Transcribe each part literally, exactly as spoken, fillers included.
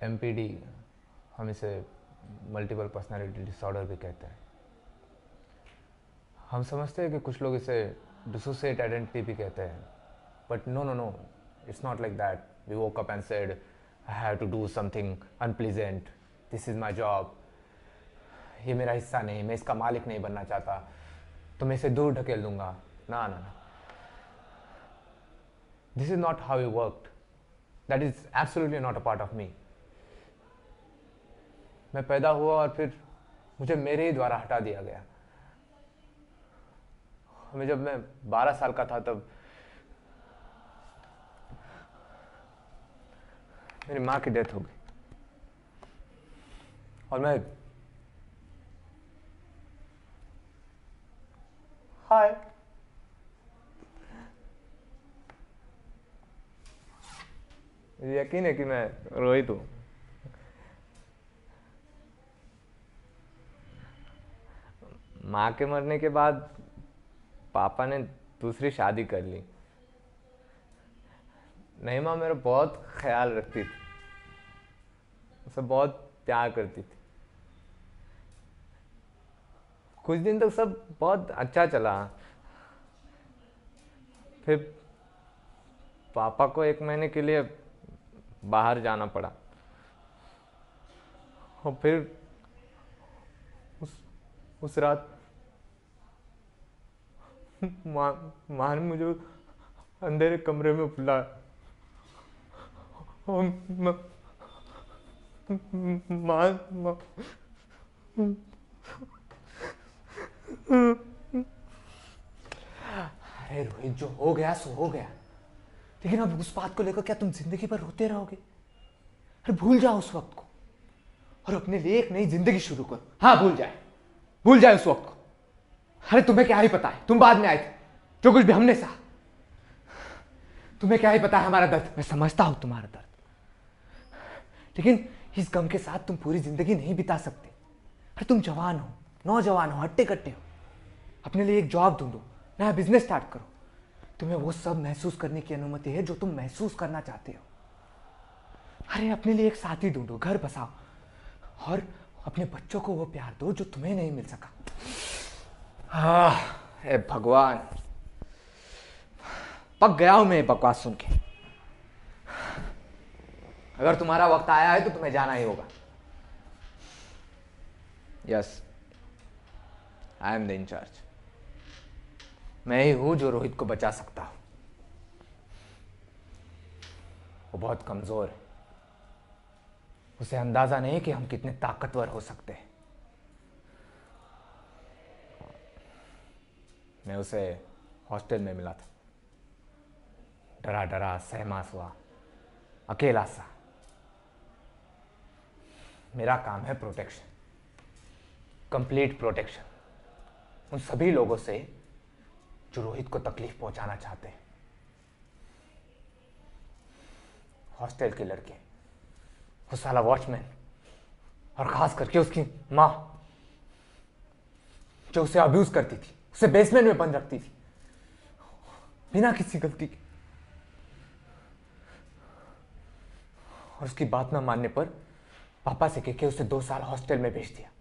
M P D, हम इसे multiple personality disorder भी कहते हैं। हम समझते हैं कि कुछ लोग इसे डिसोसिएट आइडेंटिटी भी कहते हैं, but no no no, it's not like that. We woke up and said I have to do something unpleasant, this is my job, ये मेरा हिस्सा नहीं, मैं इसका मालिक नहीं बनना चाहता, तो मैं इसे दूर ढकेल दूंगा। ना ना ना, this is not how you worked, that is absolutely not a part of me. मैं पैदा हुआ और फिर मुझे मेरे ही द्वारा हटा दिया गया। हमें जब मैं बारह साल का था तब मेरी माँ की डेथ हो गई और मैं हाय यकीन है कि मैं रोहित हूँ। माँ के मरने के बाद पापा ने दूसरी शादी कर ली। नहीं, माँ मेरा बहुत ख्याल रखती थी, उसे बहुत प्यार करती थी। कुछ दिन तक सब बहुत अच्छा चला, फिर पापा को एक महीने के लिए बाहर जाना पड़ा और फिर उस उस रात माँ माँ ने मुझे अंधेरे कमरे में बुलाया और माँ माँ माँ अरे रोहित, जो हो गया सो हो गया, लेकिन अब उस बात को लेकर क्या तुम जिंदगी भर रोते रहोगे? अरे भूल जाओ उस वक्त को और अपने लिए एक नई जिंदगी शुरू करो। हाँ, भूल जाए भूल जाए उस वक्त को। अरे तुम्हें क्या ही पता है, तुम बाद में आए थे, जो कुछ भी हमने सहा, तुम्हें क्या ही पता है हमारा दर्द। मैं समझता हूं तुम्हारा दर्द, लेकिन इस गम के साथ तुम पूरी जिंदगी नहीं बिता सकते। अरे तुम जवान हो, नौजवान हो, हट्टे कट्टे हो, अपने लिए एक जॉब ढूंढो, नया बिजनेस स्टार्ट करो। तुम्हें वो सब महसूस करने की अनुमति है जो तुम महसूस करना चाहते हो। अरे अपने लिए एक साथी ढूंढो, घर बसाओ और अपने बच्चों को वो प्यार दो जो तुम्हें नहीं मिल सका। हाँ, हे भगवान, पक गया हूं मैं बकवास सुन के। अगर तुम्हारा वक्त आया है तो तुम्हें जाना ही होगा। Yes, I am the in-charge. मैं ही हूं जो रोहित को बचा सकता हूं। वो बहुत कमजोर है, उसे अंदाजा नहीं कि हम कितने ताकतवर हो सकते हैं। मैं उसे हॉस्टल में मिला था, डरा डरा, सहमा हुआ, अकेला सा। मेरा काम है प्रोटेक्शन, कंप्लीट प्रोटेक्शन उन सभी लोगों से जो रोहित को तकलीफ पहुंचाना चाहते हैं। हॉस्टल के लड़के, वो साला वॉचमैन, और खास करके उसकी माँ जो उसे अब्यूज करती थी, उसे बेसमेंट में बंद रखती थी बिना किसी गलती के, और उसकी बात ना मानने पर पापा से कह के उसे दो साल हॉस्टल में भेज दिया।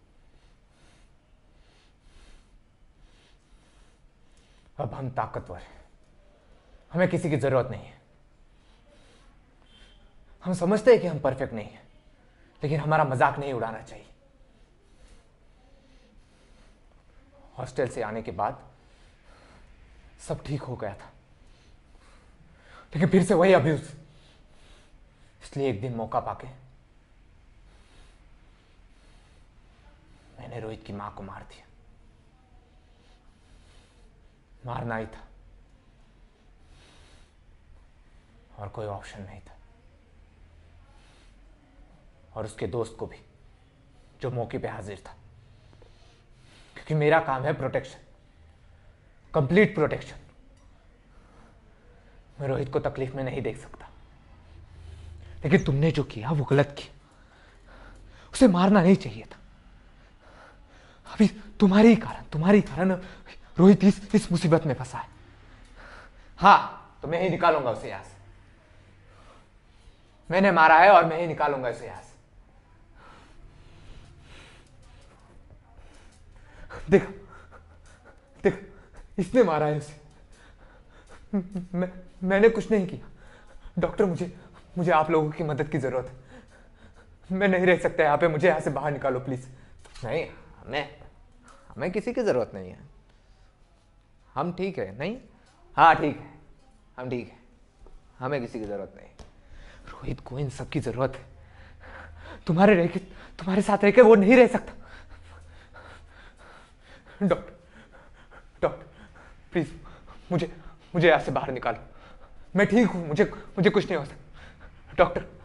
अब हम ताकतवर हैं, हमें किसी की जरूरत नहीं है। हम समझते हैं कि हम परफेक्ट नहीं हैं, लेकिन हमारा मजाक नहीं उड़ाना चाहिए। हॉस्टल से आने के बाद सब ठीक हो गया था, लेकिन फिर से वही अब्यूज। इसलिए एक दिन मौका पाके मैंने रोहित की मां को मार दिया। मारना ही था और कोई ऑप्शन नहीं था, और उसके दोस्त को भी जो मौके पे हाजिर था, क्योंकि मेरा काम है प्रोटेक्शन, कंप्लीट प्रोटेक्शन। मैं रोहित को तकलीफ में नहीं देख सकता, लेकिन तुमने जो किया वो गलत किया, उसे मारना नहीं चाहिए था। अभी तुम्हारे ही कारण तुम्हारे ही कारण रोहित इस, इस मुसीबत में फंसा है। हाँ, तो मैं ही निकालूंगा उसे यहां से। मैंने मारा है और मैं ही निकालूंगा उसे यहां से। देखो देखो, इसने मारा है उसे। मैं मैंने कुछ नहीं किया। डॉक्टर, मुझे मुझे आप लोगों की मदद की जरूरत है। मैं नहीं रह सकता यहाँ पे, मुझे यहाँ से बाहर निकालो प्लीज। नहीं, हमें हमें किसी की जरूरत नहीं है, हम ठीक है। नहीं, हाँ ठीक है, हम ठीक है, हमें किसी की जरूरत नहीं। रोहित को इन सब की जरूरत है। तुम्हारे रह के तुम्हारे साथ रह के वो नहीं रह सकता। डॉक्टर डॉक्टर प्लीज, मुझे मुझे यहाँ से बाहर निकालो। मैं ठीक हूँ, मुझे मुझे कुछ नहीं हो सकता। डॉक्टर